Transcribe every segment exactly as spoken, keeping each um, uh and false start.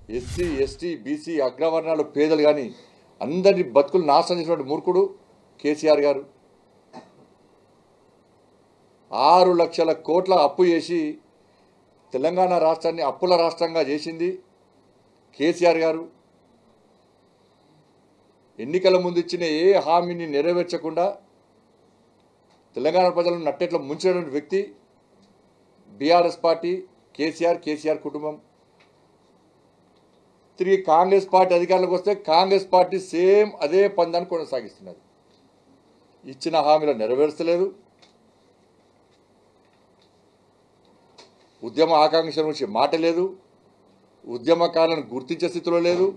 SC ST BC అగ్రవర్ణాలు పేదలు కానీ అందరి బతుకులు నాశనం చేసినటువంటి మూర్ఖుడు కేసీఆర్ గారు. ఆరు లక్షల కోట్ల అప్పు చేసి తెలంగాణ రాష్ట్రాన్ని అప్పుల రాష్ట్రంగా చేసింది కేసీఆర్ గారు. ఎన్నికల ముందు ఇచ్చిన ఏ హామీని నెరవేర్చకుండా తెలంగాణ ప్రజలను నట్టేట్లా ముంచినటువంటి వ్యక్తి బీఆర్ఎస్ పార్టీ, కేసీఆర్ కేసీఆర్ కుటుంబం. తిరిగి కాంగ్రెస్ పార్టీ అధికారంలోకి వస్తే కాంగ్రెస్ పార్టీ సేమ్ అదే పందాన్ని కొనసాగిస్తున్నది. ఇచ్చిన హామీలు నెరవేర్చలేదు, ఉద్యమ ఆకాంక్షల గురించి మాట లేదు, ఉద్యమకాలను గుర్తించే స్థితిలో లేదు.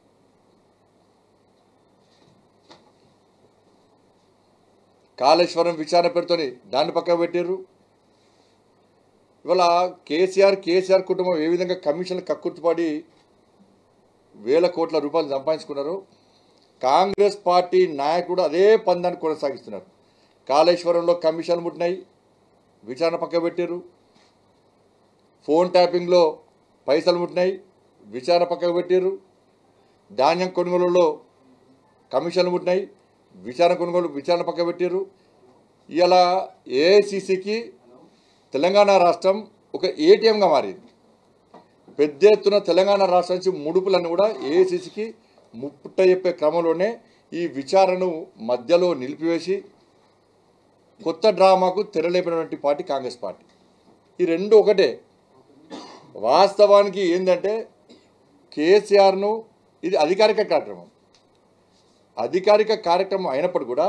కాళేశ్వరం విచారణ పేరుతోని దాన్ని పక్కన పెట్టారు. ఇవాళ కేసీఆర్ కేసీఆర్ కుటుంబం ఏ విధంగా కమిషన్లు కక్కుర్తిపడి వేల కోట్ల రూపాయలు సంపాదించుకున్నారు, కాంగ్రెస్ పార్టీ నాయకుడు అదే పందాన్ని కొనసాగిస్తున్నారు. కాళేశ్వరంలో కమిషన్లు ముట్టినాయి, విచారణ పక్క పెట్టారు. ఫోన్ ట్యాపింగ్లో పైసలు ముట్టినాయి, విచారణ పక్కకు పెట్టారు. ధాన్యం కొనుగోలులో కమిషన్లు ముట్టినాయి, విచారణ కొనుగోలు విచారణ పక్క పెట్టారు. ఇలా ఏఐసిసికి తెలంగాణ రాష్ట్రం ఒక ఏటీఎంగా మారింది. పెద్ద ఎత్తున తెలంగాణ రాష్ట్రం నుంచి ముడుపులను కూడా ఏఐసిసికి ముప్పుట చెప్పే క్రమంలోనే ఈ విచారణను మధ్యలో నిలిపివేసి కొత్త డ్రామాకు తెరలేపినటువంటి పార్టీ కాంగ్రెస్ పార్టీ. ఈ రెండు ఒకటే. వాస్తవానికి ఏంటంటే కేసీఆర్ను ఇది అధికారిక కార్యక్రమం, అధికారిక కార్యక్రమం అయినప్పుడు కూడా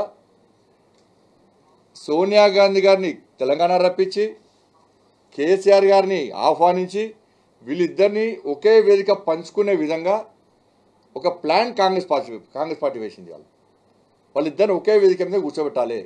సోనియా గాంధీ గారిని తెలంగాణ రప్పించి కేసీఆర్ గారిని ఆహ్వానించి వీళ్ళిద్దరినీ ఒకే వేదిక పంచుకునే విధంగా ఒక plan Congress party Congress party వేసింది. వాళ్ళు వాళ్ళిద్దరిని ఒకే వేదిక మీద కూర్చోబెట్టాలి,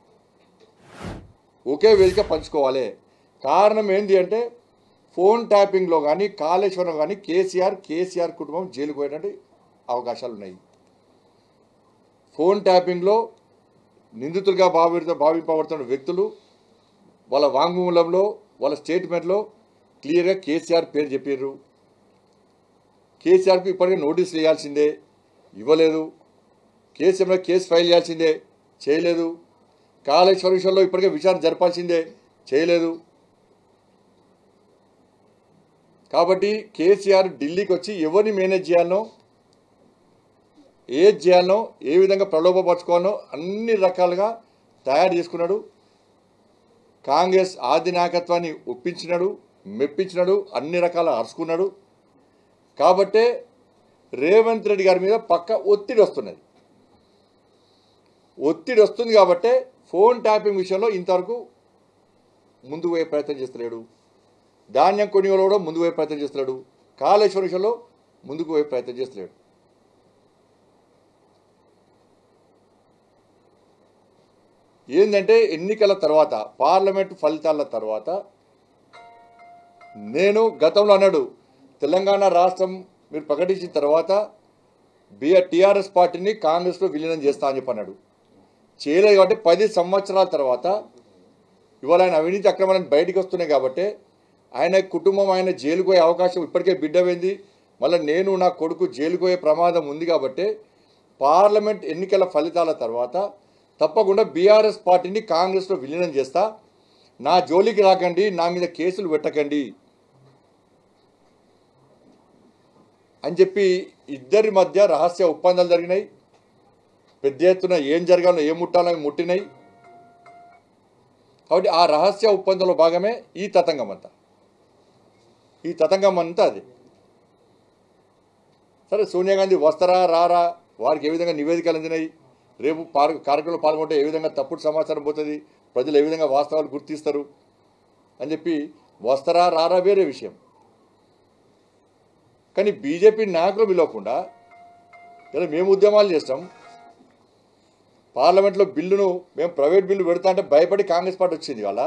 ఒకే వేదిక పంచుకోవాలి. కారణం ఏంటి అంటే ఫోన్ ట్యాపింగ్లో కానీ కాళేశ్వరం కానీ కేసీఆర్ కేసీఆర్ కుటుంబం జైలుకు పోయేటువంటి అవకాశాలు ఉన్నాయి. ఫోన్ ట్యాపింగ్లో నిందితులుగా భావి భావింపబడుతున్న వ్యక్తులు వాళ్ళ వాంగ్మూలంలో వాళ్ళ స్టేట్మెంట్లో క్లియర్గా కేసీఆర్ పేరు చెప్పారు. కేసీఆర్కు ఇప్పటికే నోటీసులు వేయాల్సిందే, ఇవ్వలేదు. కేసీఆర్ కేసు ఫైల్ చేయాల్సిందే, చేయలేదు. కాళేశ్వర విషయంలో ఇప్పటికే విచారణ జరపాల్సిందే, చేయలేదు. కాబట్టి కేసీఆర్ ఢిల్లీకి వచ్చి ఎవరిని మేనేజ్ చేయాలనో, ఏది చేయాలనో, ఏ విధంగా ప్రలోభపరచుకోవాలనో అన్ని రకాలుగా తయారు చేసుకున్నాడు. కాంగ్రెస్ ఆది నాయకత్వాన్ని ఒప్పించినాడు, మెప్పించినాడు, అన్ని రకాల అరుచుకున్నాడు. కాబట్టే రేవంత్ రెడ్డి గారి మీద పక్క ఒత్తిడి వస్తున్నది. ఒత్తిడి వస్తుంది కాబట్టే ఫోన్ ట్యాపింగ్ విషయంలో ఇంతవరకు ముందుకు పోయే ప్రయత్నం చేస్తలేడు. ధాన్యం కొనుగోలు కూడా ముందుకు పోయే ప్రయత్నం చేస్తున్నాడు. కాళేశ్వర విషయంలో ముందుకు పోయే ప్రయత్నం చేస్తలేడు. ఏంటంటే ఎన్నికల తర్వాత, పార్లమెంటు ఫలితాల తర్వాత నేను గతంలో అన్నాడు తెలంగాణ రాష్ట్రం మీరు ప్రకటించిన తర్వాత బిఆర్ టీఆర్ఎస్ పార్టీని కాంగ్రెస్లో విలీనం చేస్తా అని చెప్పి అన్నాడు. చేయలేదు కాబట్టి పది సంవత్సరాల తర్వాత ఇవాళ ఆయన అవినీతి అక్రమాలను బయటికి వస్తున్నాయి కాబట్టి ఆయన కుటుంబం ఆయన జైలుకు పోయే అవకాశం ఇప్పటికే బిడ్డమైంది. మళ్ళీ నేను నా కొడుకు జైలుకు పోయే ప్రమాదం ఉంది కాబట్టి పార్లమెంట్ ఎన్నికల ఫలితాల తర్వాత తప్పకుండా బీఆర్ఎస్ పార్టీని కాంగ్రెస్లో విలీనం చేస్తా, నా జోలికి రాకండి, నా మీద కేసులు పెట్టకండి అని చెప్పి ఇద్దరి మధ్య రహస్య ఒప్పందాలు జరిగినాయి. పెద్ద ఎత్తున ఏం జరగాలో ఏం ముట్టాలో ముట్టినాయి. కాబట్టి ఆ రహస్య ఒప్పందంలో భాగమే ఈ తతంగం అంతా. ఈ తతంగం అంతా అది. సరే, సోనియా గాంధీ వస్తారా రారా, వారికి ఏ విధంగా నివేదికలు అందినాయి, రేపు కార్యక్రమంలో పాల్గొంటే ఏ విధంగా తప్పుడు సమాచారం పోతుంది, ప్రజలు ఏ విధంగా వాస్తవాలు గుర్తిస్తారు అని చెప్పి వస్తారా రారా వేరే విషయం. కానీ బీజేపీ నాయకులు పిలవకుండా ఇలా మేము ఉద్యమాలు చేస్తాం, పార్లమెంట్లో బిల్లును మేము ప్రైవేట్ బిల్లు పెడతా అంటే భయపడి కాంగ్రెస్ పార్టీ వచ్చింది. వాళ్ళ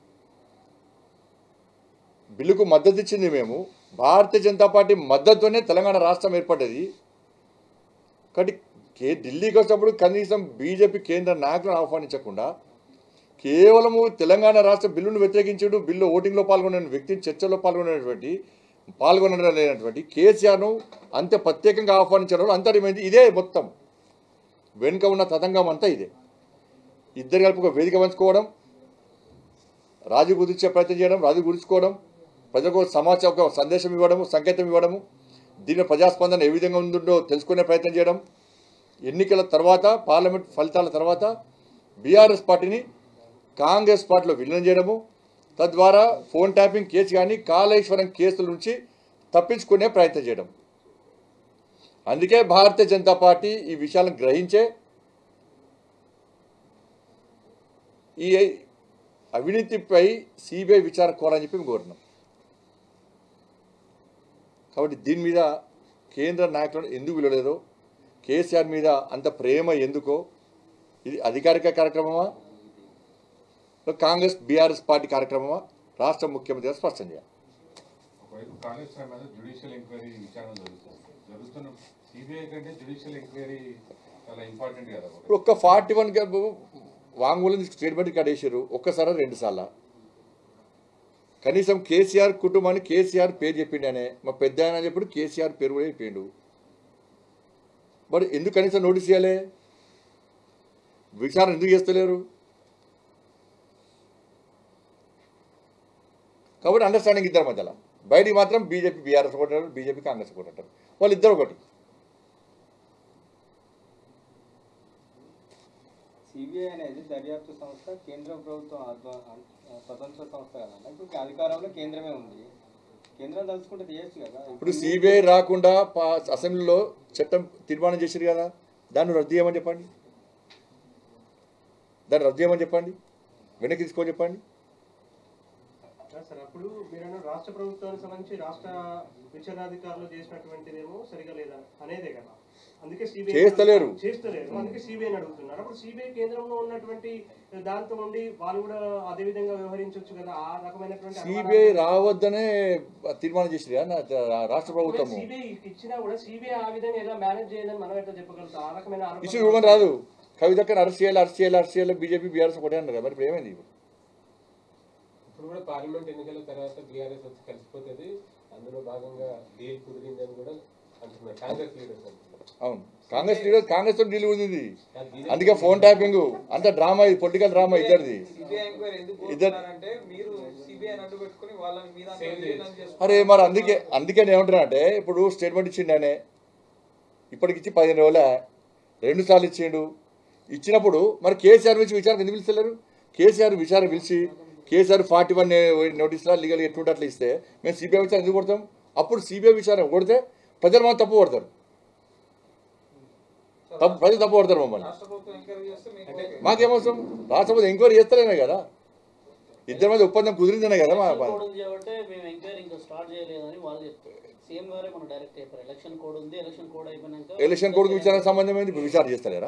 బిల్లుకు మద్దతు ఇచ్చింది మేము. భారతీయ జనతా పార్టీ మద్దతుతోనే తెలంగాణ రాష్ట్రం ఏర్పడ్డది. కాబట్టి కే ఢిల్లీకి వచ్చినప్పుడు కనీసం బీజేపీ కేంద్ర నాయకులను ఆహ్వానించకుండా కేవలము తెలంగాణ రాష్ట్ర బిల్లును వ్యతిరేకించడం, బిల్లు ఓటింగ్లో పాల్గొనే వ్యక్తిని చర్చలో పాల్గొనేటువంటి పాల్గొనలేనటువంటి కేసీఆర్ను అంత ప్రత్యేకంగా ఆహ్వానించడం అంతర్మైంది ఇదే. మొత్తం వెనుక ఉన్న తతంగం అంతా ఇదే. ఇద్దరు కలిపి ఒక వేదిక పంచుకోవడం, రాజు గురించే ప్రయత్నం చేయడం, రాజు గురించుకోవడం, ప్రజలకు సమాచారం ఒక సందేశం ఇవ్వడము, సంకేతం ఇవ్వడము, దీని ప్రజాస్పందన ఏ విధంగా ఉందో తెలుసుకునే ప్రయత్నం చేయడం. ఎన్నికల తర్వాత, పార్లమెంట్ ఫలితాల తర్వాత బీఆర్ఎస్ పార్టీని కాంగ్రెస్ పార్టీలో విలీనం చేయడము, తద్వారా ఫోన్ ట్యాపింగ్ కేసు కానీ కాళేశ్వరం కేసుల నుంచి తప్పించుకునే ప్రయత్నం చేయడం. అందుకే భారతీయ జనతా పార్టీ ఈ విషయాలను గ్రహించే ఈ అవినీతిపై సిబిఐ విచారణ కోరాలని చెప్పి మేము కోరినాం. కాబట్టి దీని మీద కేంద్ర నాయకులను ఎందుకు విలువలేదో, కేసీఆర్ మీద అంత ప్రేమ ఎందుకో, ఇది అధికారిక కార్యక్రమమా కాంగ్రెస్ బీఆర్ఎస్ పార్టీ కార్యక్రమమా రాష్ట్ర ముఖ్యమంత్రి గారు స్పష్టం చేయాలి. ఒక్క ఫార్టీ వన్ వాంగ్మూలం స్టేట్మెంట్ కడేసారు ఒక్కసారి రెండు సార్లు. కనీసం కేసీఆర్ కుటుంబాన్ని కేసీఆర్ పేరు చెప్పిండనే, మా పెద్ద ఆయన చెప్పాడు కేసీఆర్ పేరు కూడా చెప్పిండు. మరి ఎందుకు కనీసం నోటీస్ చేయాలి? విచారణ ఎందుకు చేస్తలేరు? కాబట్టి అండర్స్టాండింగ్ ఇద్దరు మధ్యలో. బయటికి మాత్రం బీజేపీ బీఆర్ఎస్ ఒకటి అంటారు, బీజేపీ కాంగ్రెస్ ఒకటి అంటారు. వాళ్ళు ఇద్దరు ఒకటి. సిబిఐ అనేది దర్యాప్తు సంస్థ, కేంద్ర ప్రభుత్వం స్వతంత్ర సంస్థ కదా. ఇప్పుడు అధికారంలో కేంద్రమే ఉంది, కేంద్రం తలుచుకుంటే చేయొచ్చు కదా. ఇప్పుడు సిబిఐ రాకుండా అసెంబ్లీలో చట్టం తీర్మానం చేశారు కదా, దాన్ని రద్దు చేయమని చెప్పండి, దాన్ని రద్దు చేయమని చెప్పండి, వెనక్కి తీసుకోమని చెప్పండి. సార్ అప్పుడు మీరు రాష్ట్ర ప్రభుత్వానికి సంబంధించి రాష్ట్ర విచారాధికారులు చేసినటువంటిదేమో సరిగా లేదా అనేదే కదా, అందుకే సిబిఐ చేస్తలేరు చేస్తలేరు అందుకే సిబిఐని అడుగుతున్నారు. అప్పుడు సిబిఐ కేంద్రంలో ఉన్నటువంటి దాంతో ఉండి వాళ్ళు కూడా అదే విధంగా వ్యవహరించవచ్చు కదా. ఆ రకమైనటువంటి సిబిఐ రావద్దనే తీర్మానం చేసిరు రాష్ట్ర ప్రభుత్వం. సిబిఐ ఇచ్చినా కూడా సిబిఐ ఆ విధంగా ఎలా మేనేజ్ చేయాలని మనం ఎట్లా చెప్పగలుగుతాం? ఆ రకమైన ఇష్యూ ఇవ్వమని రాదు. కవితక్కని అరెస్ట్ చేయాలి, అరెస్ట్ చేయాలి, అరెస్ట్ చేయాలి, బీజేపీ బీఆర్ఎస్ ఒకటే అన్నారు. మరి ఇప్పుడు ఏమైంది? ఇప్పుడు కూడా పార్లమెంట్ ఎన్నికల తర్వాత బీఆర్ఎస్ వచ్చి కలిసిపోతుంది, అందులో భాగంగా డీల్ కుదిరిందని కూడా అంటున్నారు కాంగ్రెస్ లీడర్స్. అవును, కాంగ్రెస్ లీడర్ కాంగ్రెస్ తో డీల్ కుదిరింది. అందుకే ఫోన్ ట్యాపింగ్ అంత డ్రామా, ఇది పొలిటికల్ డ్రామా ఇద్దరిది. అరే మరి అందుకే అందుకే నేను ఏమంటున్నా అంటే, ఇప్పుడు స్టేట్మెంట్ ఇచ్చిండనే ఇప్పటికిచ్చి పదిహేను రోజులే రెండు సార్లు ఇచ్చిండు. ఇచ్చినప్పుడు మరి కేసీఆర్ నుంచి విచారణ ఎందుకు పిలుస్తలేరు? కేసీఆర్ విచారణ పిలిచి కేసీఆర్ ఫార్టీ వన్ నోటీసులా లీగల్ ఎట్లుంటే అట్లా ఇస్తే మేము సిబిఐ విచారణ ఎందుకు కొడతాం? అప్పుడు సిబిఐ విచారణ కొడితే ప్రజలు మనం తప్పు పడతారు, తప్పు ప్రజలు తప్పు పడతారు మమ్మల్ని. మాకేమవసరం? రాష్ట్రపతి ఎంక్వైరీ చేస్తలేనే కదా, ఇద్దరి మధ్య ఒప్పందం కుదిరిందనే కదా. మా ఎలక్షన్ కోడ్ విచారణ సంబంధం ఏంది? ఇప్పుడు విచారణ చేస్తలేరా?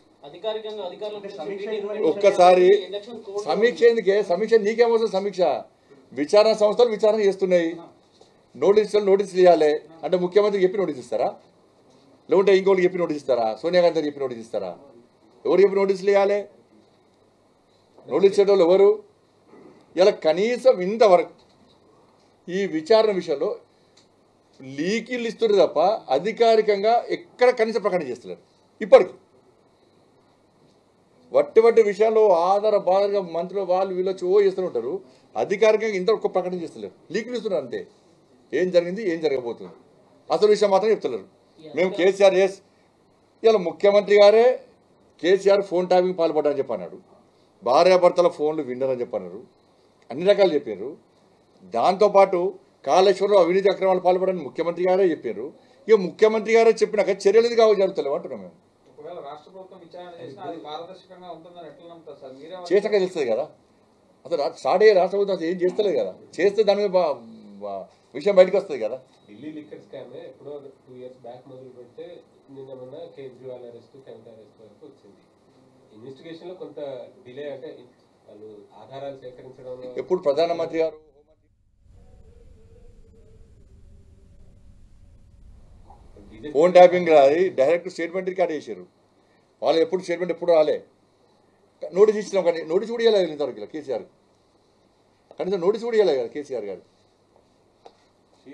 ఒక్కసారి సమీక్ష ఎందుకే? సమీక్ష నీకేమవుతుంది? సమీక్ష విచారణ సంస్థలు విచారణ చేస్తున్నాయి, నోటీసులు నోటీసులు ఇవ్వాలి అంటే ముఖ్యమంత్రికి చెప్పి నోటీస్ ఇస్తారా? లేకుంటే ఇంకోటి చెప్పి నోటీస్ ఇస్తారా? సోనియా గాంధీ చెప్పి నోటీస్ ఇస్తారా? ఎవరు చెప్పి నోటీసులు ఇవ్వాలి? నోటీస్ ఇచ్చేటోళ్ళు ఎవరు? ఇలా కనీసం ఇంతవరకు ఈ విచారణ విషయంలో లీకీలు ఇస్తున్నారు తప్ప అధికారికంగా ఎక్కడ కనీస ప్రకటన చేస్తున్నారు. ఇప్పటికి వట్టి వట్టి విషయాల్లో ఆధార బాధగా మంత్రులు వాళ్ళు వీళ్ళు వచ్చి ఓ చేస్తూ ఉంటారు, అధికారికంగా ఇంత ఒక్క ప్రకటన చేస్తలేరు, లీకులు ఇస్తున్నారు అంతే. ఏం జరిగింది, ఏం జరగబోతుంది అసలు విషయం మాత్రం చెప్తలేరు. మేము కేసీఆర్ ఎస్ ఇలా ముఖ్యమంత్రి గారే కేసీఆర్ ఫోన్ ట్యాపింగ్ పాల్పడ్డారని చెప్పన్నాడు, భార్యాభర్తల ఫోన్లు విన్నారని చెప్పన్నారు, అన్ని రకాలు చెప్పారు. దాంతోపాటు కాళేశ్వరంలో అవినీతి అక్రమాలు పాల్పడని ముఖ్యమంత్రి గారే చెప్పారు. ఇక ముఖ్యమంత్రి గారే చెప్పినాక చర్యలు ఇది కావు జరుగుతలేవు అంటున్నాం మేము. చేసాక తెలుస్తుంది కదా, అసలు స్టార్ట్ అయ్యే రాష్ట్ర ప్రభుత్వం అసలు ఏం చేస్తలేదు కదా, చేస్తే దాని మీద విషయం బయటకు వస్తుంది కదా. ఢిల్లీ లిక్కర్ స్కామ్ ఎప్పుడో టూ ఇయర్స్ బ్యాక్ మొదలు పెడితే నిన్న మొన్న కేజ్రీవాల్ అరెస్ట్, కవిత అరెస్ట్ వరకు వచ్చింది. ఇన్వెస్టిగేషన్ లో కొంత డిలే, అంటే వాళ్ళు ఆధారాలు సేకరించడంలో. ఎప్పుడు ప్రధానమంత్రి గారు ఫోన్ ట్యాపింగ్ రాది డైరెక్ట్ స్టేట్మెంట్ రికార్డ్ చేశారు. వాళ్ళు ఎప్పుడు స్టేట్మెంట్ ఎప్పుడు రాలే, నోటీస్ ఇచ్చినాం కానీ నోటీస్ కూడా ఇవ్వలేదు ఇంతవరకు కేసీఆర్, కనీసం నోటీస్ కూడా ఇవ్వలేదు కదా కేసీఆర్ గారు.